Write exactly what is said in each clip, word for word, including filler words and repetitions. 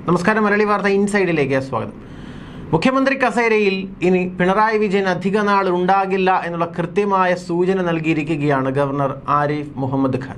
നമസ്കാരം. മലയാളി വാർത്ത ഇൻസൈഡിലേക്ക് സ്വാഗതം. മുഖ്യമന്ത്രി കസേരയിൽ ഇനി പിണറായി വിജയൻ അധിക നാൾ ഉണ്ടാകില്ല എന്നുള്ള കൃത്യമായ സൂചന നൽകിയിരിക്കുകയാണ് ഗവർണർ ആരിഫ് മുഹമ്മദ് ഖാൻ.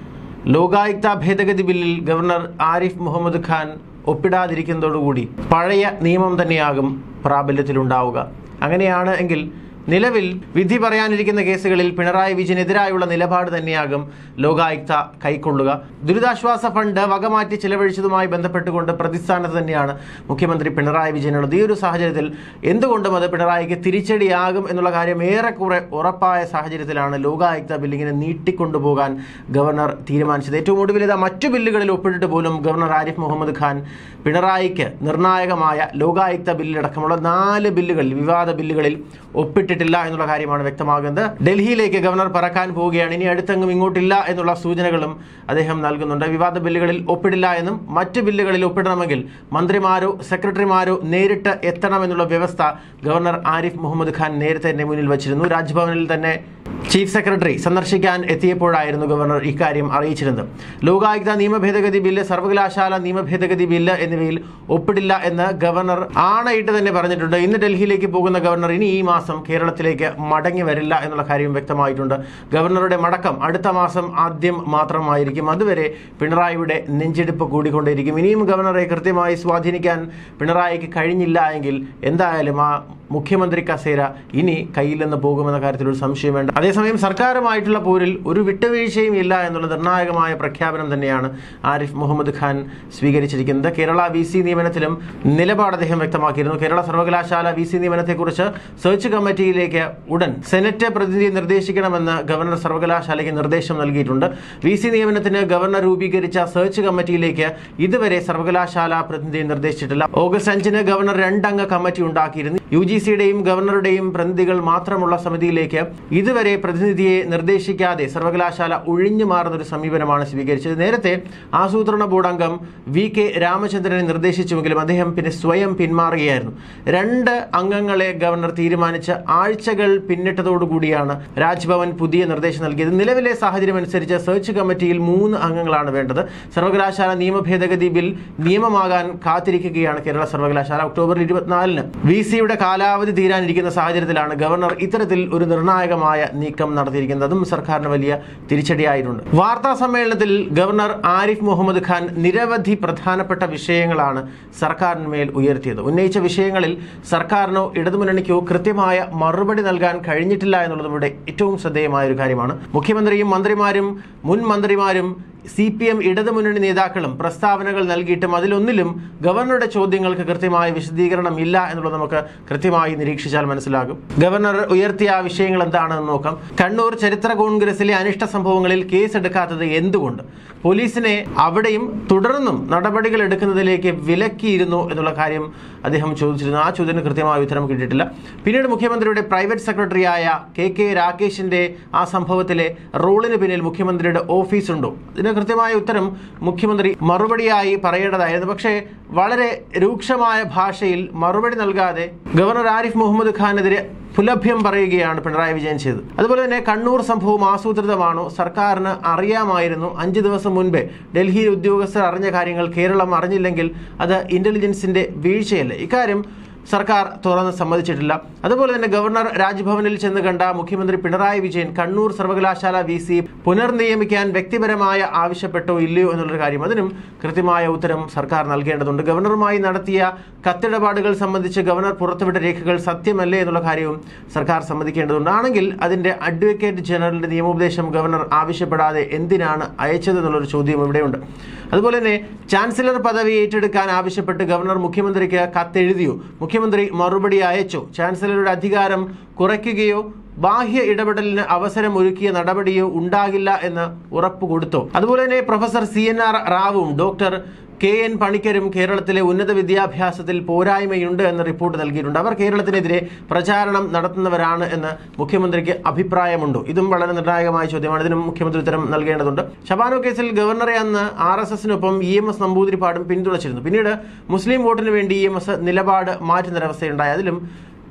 ലോകായുക്ത ഭേദഗതി ബില്ലിൽ ഗവർണർ ആരിഫ് മുഹമ്മദ് ഖാൻ ഒപ്പിടാതിരിക്കുന്നതോടുകൂടി പഴയ നിയമം തന്നെയാകും പ്രാബല്യത്തിലുണ്ടാവുക. അങ്ങനെയാണ് എങ്കിൽ നിലവിൽ വിധി പറയാനിരിക്കുന്ന കേസുകളിൽ പിണറായി വിജയനെതിരായുള്ള നിലപാട് തന്നെയാകും ലോകായുക്ത കൈക്കൊള്ളുക. ദുരിതാശ്വാസ ഫണ്ട് വകമാറ്റി ചിലവഴിച്ചതുമായി ബന്ധപ്പെട്ടുകൊണ്ട് പ്രതിസ്ഥാനത്ത് തന്നെയാണ് മുഖ്യമന്ത്രി പിണറായി വിജയനുള്ളത്. ഈ ഒരു സാഹചര്യത്തിൽ എന്തുകൊണ്ടും അത് പിണറായിക്ക് തിരിച്ചടിയാകും എന്നുള്ള കാര്യം ഏറെക്കുറെ ഉറപ്പായ സാഹചര്യത്തിലാണ് ലോകായുക്ത ബില്ലിങ്ങിനെ നീട്ടിക്കൊണ്ടുപോകാൻ ഗവർണർ തീരുമാനിച്ചത്. ഏറ്റവും ഒടുവിൽ ഇതാ മറ്റു ബില്ലുകളിൽ ഒപ്പിട്ടിട്ട് പോലും ഗവർണർ ആരിഫ് മുഹമ്മദ് ഖാൻ പിണറായിക്ക് നിർണായകമായ ലോകായുക്ത ബില്ലടക്കമുള്ള നാല് ബില്ലുകളിൽ വിവാദ ബില്ലുകളിൽ ഒപ്പിട്ടിട്ടില്ല എന്നുള്ള കാര്യമാണ് വ്യക്തമാകുന്നത്. ഡൽഹിയിലേക്ക് ഗവർണർ പറക്കാൻ പോവുകയാണ്. ഇനി അടുത്തെങ്ങും ഇങ്ങോട്ടില്ല എന്നുള്ള സൂചനകളും അദ്ദേഹം നൽകുന്നുണ്ട്. വിവാദ ബില്ലുകളിൽ ഒപ്പിടില്ല എന്നും മറ്റ് ബില്ലുകളിൽ ഒപ്പിടണമെങ്കിൽ മന്ത്രിമാരോ സെക്രട്ടറിമാരോ നേരിട്ട് എത്തണമെന്നുള്ള വ്യവസ്ഥ ഗവർണർ ആരിഫ് മുഹമ്മദ് ഖാൻ നേരത്തെ തന്നെ മുന്നിൽ വച്ചിരുന്നു. രാജ്ഭവനിൽ തന്നെ ചീഫ് സെക്രട്ടറി സന്ദർശിക്കാൻ എത്തിയപ്പോഴായിരുന്നു ഗവർണർ ഇക്കാര്യം അറിയിച്ചിരുന്നത്. ലോകായുക്ത നിയമ ഭേദഗതി ബില്ല്, സർവകലാശാല നിയമ ഭേദഗതി ബില്ല് എന്നിവയിൽ ഒപ്പിടില്ല എന്ന് ഗവർണർ ആണയിട്ട് തന്നെ പറഞ്ഞിട്ടുണ്ട്. ഇന്ന് ഡൽഹിയിലേക്ക് പോകുന്ന ഗവർണർ ഇനി ഈ മാസം കേരളത്തിലേക്ക് മടങ്ങി വരില്ല എന്നുള്ള കാര്യം വ്യക്തമായിട്ടുണ്ട്. ഗവർണറുടെ മടക്കം അടുത്ത മാസം ആദ്യം മാത്രമായിരിക്കും. അതുവരെ പിണറായിയുടെ നെഞ്ചെടുപ്പ് കൂടിക്കൊണ്ടേയിരിക്കും. ഇനിയും ഗവർണറെ കൃത്യമായി സ്വാധീനിക്കാൻ പിണറായിക്ക് കഴിഞ്ഞില്ല എങ്കിൽ എന്തായാലും ആ മുഖ്യമന്ത്രി കസേര ഇനി കയ്യിൽ നിന്ന് പോകുമെന്ന കാര്യത്തിൽ ഒരു സംശയം വേണ്ട. അതേസമയം സർക്കാരുമായിട്ടുള്ള പോരിൽ ഒരു വിട്ടുവീഴ്ചയും ഇല്ല എന്നുള്ള നിർണായകമായ പ്രഖ്യാപനം തന്നെയാണ് ആരിഫ് മുഹമ്മദ് ഖാൻ സ്വീകരിച്ചിരിക്കുന്നത്. കേരള വി സി നിയമനത്തിലും നിലപാട് അദ്ദേഹം വ്യക്തമാക്കിയിരുന്നു. കേരള സർവകലാശാല വി സി നിയമനത്തെക്കുറിച്ച് സെർച്ച് കമ്മിറ്റിയിലേക്ക് ഉടൻ സെനറ്റ് പ്രതിനിധി നിർദ്ദേശിക്കണമെന്ന് ഗവർണർ സർവകലാശാലയ്ക്ക് നിർദ്ദേശം നൽകിയിട്ടുണ്ട്. വി സി നിയമനത്തിന് ഗവർണർ രൂപീകരിച്ച സെർച്ച് കമ്മിറ്റിയിലേക്ക് ഇതുവരെ സർവകലാശാല പ്രതിനിധിയെ നിർദ്ദേശിച്ചിട്ടില്ല. ഓഗസ്റ്റ് അഞ്ചിന് ഗവർണർ രണ്ടംഗ കമ്മിറ്റി ഉണ്ടാക്കിയിരുന്നു. യു ജി സിയുടെയും ഗവർണറുടെയും പ്രതിനിധികൾ മാത്രമുള്ള സമിതിയിലേക്ക് ഇതുവരെ പ്രതിനിധിയെ നിർദ്ദേശിക്കാതെ സർവകലാശാല ഒഴിഞ്ഞു മാറുന്ന ഒരു സമീപനമാണ് സ്വീകരിച്ചത്. നേരത്തെ ആസൂത്രണ ബോർഡ് അംഗം വി കെ രാമചന്ദ്രനെ നിർദ്ദേശിച്ചുവെങ്കിലും അദ്ദേഹം പിന്നെ സ്വയം പിന്മാറുകയായിരുന്നു. രണ്ട് അംഗങ്ങളെ ഗവർണർ തീരുമാനിച്ച് ആഴ്ചകൾ പിന്നിട്ടതോടുകൂടിയാണ് രാജ്ഭവൻ പുതിയ നിർദ്ദേശം നൽകിയത്. നിലവിലെ സാഹചര്യം അനുസരിച്ച് സെർച്ച് കമ്മിറ്റിയിൽ മൂന്ന് അംഗങ്ങളാണ് വേണ്ടത്. സർവകലാശാല നിയമ ഭേദഗതി ബിൽ നിയമമാകാൻ കാത്തിരിക്കുകയാണ് കേരള സർവകലാശാല. ഒക്ടോബർ ഇരുപത്തിനാലിന് വി സിയുടെ കാലാവധി തീരാനിരിക്കുന്ന സാഹചര്യത്തിലാണ് ഗവർണർ ഇത്തരത്തിൽ ഒരു നിർണായകമായ നീക്കം നടത്തിയിരിക്കുന്നത്. അതും സർക്കാരിന് വലിയ തിരിച്ചടിയായിട്ടുണ്ട്. വാർത്താ സമ്മേളനത്തിൽ ഗവർണർ ആരിഫ് മുഹമ്മദ് ഖാൻ നിരവധി പ്രധാനപ്പെട്ട വിഷയങ്ങളാണ് സർക്കാരിന് മേൽ ഉയർത്തിയത്. ഉന്നയിച്ച വിഷയങ്ങളിൽ സർക്കാരിനോ ഇടതുമുന്നണിക്കോ കൃത്യമായ മറുപടി നൽകാൻ കഴിഞ്ഞിട്ടില്ല എന്നുള്ളത് ഇവിടെ ഏറ്റവും ശ്രദ്ധേയമായ ഒരു കാര്യമാണ്. മുഖ്യമന്ത്രിയും മന്ത്രിമാരും മുൻ മന്ത്രിമാരും സി പി എം ഇടതുമുന്നണി നേതാക്കളും പ്രസ്താവനകൾ നൽകിയിട്ടും അതിലൊന്നിലും ഗവർണറുടെ ചോദ്യങ്ങൾക്ക് കൃത്യമായ വിശദീകരണം ഇല്ല എന്നുള്ളത് നമുക്ക് കൃത്യമായി നിരീക്ഷിച്ചാൽ മനസ്സിലാകും. ഗവർണർ ഉയർത്തിയ വിഷയങ്ങൾ എന്താണെന്ന് നോക്കാം. കണ്ണൂർ ചരിത്ര കോൺഗ്രസിലെ അനിഷ്ട സംഭവങ്ങളിൽ കേസെടുക്കാത്തത് എന്തുകൊണ്ട്? പോലീസിനെ അവിടെയും തുടർന്നും നടപടികൾ എടുക്കുന്നതിലേക്ക് വിലക്കിയിരുന്നു എന്നുള്ള കാര്യം അദ്ദേഹം ചോദിച്ചിരുന്നു. ആ ചോദ്യത്തിന് കൃത്യമായ ഉത്തരം കിട്ടിയിട്ടില്ല. പിന്നീട് മുഖ്യമന്ത്രിയുടെ പ്രൈവറ്റ് സെക്രട്ടറിയായ കെ കെ രാകേഷിന്റെ ആ സംഭവത്തിലെ റോളിന് പിന്നിൽ മുഖ്യമന്ത്രിയുടെ ഓഫീസുണ്ടോ? ഇതിന് കൃത്യമായ ഉത്തരം മുഖ്യമന്ത്രി മറുപടിയായി പറയേണ്ടതായിരുന്നു. പക്ഷേ വളരെ രൂക്ഷമായ ഭാഷയിൽ മറുപടി നൽകാതെ ഗവർണർ ആരിഫ് മുഹമ്മദ് ഖാനെതിരെ പുലഭ്യം പറയുകയാണ് പിണറായി വിജയൻ ചെയ്തത്. അതുപോലെ തന്നെ കണ്ണൂർ സംഭവം ആസൂത്രിതമാണോ? സർക്കാരിന് അറിയാമായിരുന്നു. അഞ്ച് ദിവസം മുൻപേ ഡൽഹിയിൽ ഉദ്യോഗസ്ഥർ അറിഞ്ഞ കാര്യങ്ങൾ കേരളം അറിഞ്ഞില്ലെങ്കിൽ അത് ഇന്റലിജൻസിന്റെ വീഴ്ചയല്ലേ? ഇക്കാര്യം സർക്കാർ തുറന്ന് സമ്മതിച്ചിട്ടില്ല. അതുപോലെ തന്നെ ഗവർണർ രാജ്ഭവനിൽ ചെന്ന് കണ്ട മുഖ്യമന്ത്രി പിണറായി വിജയൻ കണ്ണൂർ സർവകലാശാല വി സി പുനർനിയമിക്കാൻ വ്യക്തിപരമായ ആവശ്യപ്പെട്ടോ ഇല്ലയോ എന്നുള്ളൊരു കാര്യം, അതിനും കൃത്യമായ ഉത്തരം സർക്കാർ നൽകേണ്ടതുണ്ട്. ഗവർണറുമായി നടത്തിയ കത്തിടപാടുകൾ സംബന്ധിച്ച് ഗവർണർ പുറത്തുവിട്ട രേഖകൾ സത്യമല്ലേ എന്നുള്ള കാര്യവും സർക്കാർ സമ്മതിക്കേണ്ടതുണ്ട്. ആണെങ്കിൽ അതിന്റെ അഡ്വക്കേറ്റ് ജനറലിന്റെ നിയമോപദേശം ഗവർണർ ആവശ്യപ്പെടാതെ എന്തിനാണ് അയച്ചത് എന്നുള്ളൊരു ചോദ്യം ഇവിടെയുണ്ട്. അതുപോലെ തന്നെ ചാൻസലർ പദവി ഏറ്റെടുക്കാൻ ആവശ്യപ്പെട്ട് ഗവർണർ മുഖ്യമന്ത്രിക്ക് കത്തെഴുതിയോ? മുഖ്യമന്ത്രി മറുപടി അയച്ചോ? ചാൻസലറുടെ അധികാരം കുറയ്ക്കുകയോ ബാഹ്യ ഇടപെടലിന് അവസരം ഒരുക്കിയ നടപടിയോ ഉണ്ടാകില്ല എന്ന് ഉറപ്പ് കൊടുത്തോ? അതുപോലെ തന്നെ പ്രൊഫസർ സി എൻ ആർ റാവുവും ഡോക്ടർ കെ എൻ പണിക്കരും കേരളത്തിലെ ഉന്നത വിദ്യാഭ്യാസത്തിൽ പോരായ്മയുണ്ട് എന്ന് റിപ്പോർട്ട് നൽകിയിട്ടുണ്ട്. അവർ കേരളത്തിനെതിരെ പ്രചാരണം നടത്തുന്നവരാണ് എന്ന് മുഖ്യമന്ത്രിക്ക് അഭിപ്രായമുണ്ടോ? ഇതും വളരെ നിർണായകമായ ചോദ്യമാണ്. ഇതിനും മുഖ്യമന്ത്രി ഉത്തരം നൽകേണ്ടതുണ്ട്. ഷബാനോ കേസിൽ ഗവർണറെ അന്ന് ആർ എസ് എസിനൊപ്പം ഇ എം എസ് നമ്പൂതിരിപ്പാടും പിന്തുണച്ചിരുന്നു. പിന്നീട് മുസ്ലിം വോട്ടിന് വേണ്ടി ഇ എം എസ് നിലപാട് മാറ്റുന്നൊരവസ്ഥയുണ്ടായി. അതിലും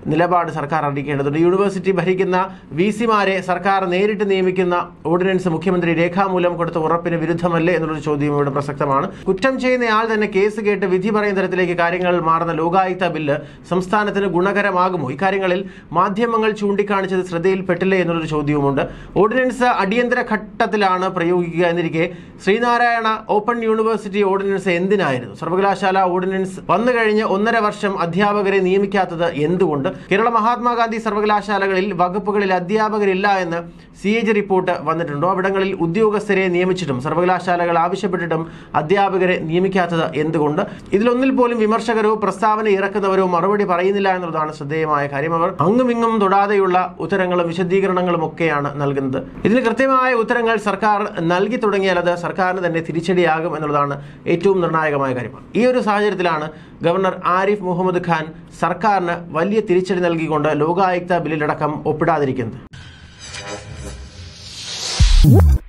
നിലപാട് സർക്കാർ അറിയിക്കേണ്ടതുണ്ട്. യൂണിവേഴ്സിറ്റി ഭരിക്കുന്ന വി സിമാരെ സർക്കാർ നേരിട്ട് നിയമിക്കുന്ന ഓർഡിനൻസ് മുഖ്യമന്ത്രി രേഖാമൂലം കൊടുത്ത ഉറപ്പിന് വിരുദ്ധമല്ലേ എന്നുള്ളൊരു ചോദ്യം ഇവിടെ പ്രസക്തമാണ്. കുറ്റം ചെയ്യുന്നയാൾ തന്നെ കേസ് കേട്ട് വിധി പറയുന്ന തരത്തിലേക്ക് കാര്യങ്ങൾ മാറുന്ന ലോകായുക്ത ബില്ല് സംസ്ഥാനത്തിന് ഗുണകരമാകുമോ? ഇക്കാര്യങ്ങളിൽ മാധ്യമങ്ങൾ ചൂണ്ടിക്കാണിച്ചത് ശ്രദ്ധയിൽപ്പെട്ടില്ലേ എന്നുള്ളൊരു ചോദ്യവുമുണ്ട്. ഓർഡിനൻസ് അടിയന്തര ഘട്ടത്തിലാണ് പ്രയോഗിക്കുക എന്നിരിക്കെ ശ്രീനാരായണ ഓപ്പൺ യൂണിവേഴ്സിറ്റി ഓർഡിനൻസ് എന്തിനായിരുന്നു? സർവകലാശാല ഓർഡിനൻസ് വന്നു കഴിഞ്ഞ് ഒന്നര വർഷം അധ്യാപകരെ നിയമിക്കാത്തത് എന്തുകൊണ്ട്? കേരള മഹാത്മാഗാന്ധി സർവകലാശാലകളിൽ വകുപ്പുകളിൽ അധ്യാപകരില്ല എന്ന് സി എ ജി റിപ്പോർട്ട് വന്നിട്ടുണ്ടോ? അവിടങ്ങളിൽ ഉദ്യോഗസ്ഥരെ നിയമിച്ചിട്ടും സർവകലാശാലകൾ ആവശ്യപ്പെട്ടിട്ടും അധ്യാപകരെ നിയമിക്കാത്തത് എന്തുകൊണ്ട്? ഇതിലൊന്നിൽ പോലും വിമർശകരോ പ്രസ്താവന ഇറക്കുന്നവരോ മറുപടി പറയുന്നില്ല എന്നുള്ളതാണ് ശ്രദ്ധേയമായ കാര്യം. അവർ അങ്ങുമിങ്ങും തൊടാതെയുള്ള ഉത്തരങ്ങളും വിശദീകരണങ്ങളും ഒക്കെയാണ് നൽകുന്നത്. ഇതിന് കൃത്യമായ ഉത്തരങ്ങൾ സർക്കാർ നൽകി തുടങ്ങിയാൽ അത് സർക്കാരിന് തന്നെ തിരിച്ചടിയാകും എന്നുള്ളതാണ് ഏറ്റവും നിർണായകമായ കാര്യം. ഈ ഒരു സാഹചര്യത്തിലാണ് ഗവർണർ ആരിഫ് മുഹമ്മദ് ഖാൻ സർക്കാരിന് വലിയ തിരിച്ചടി നൽകിക്കൊണ്ട് ലോകായുക്ത ബില്ലിലടക്കം ഒപ്പിടാതിരിക്കുന്നത്.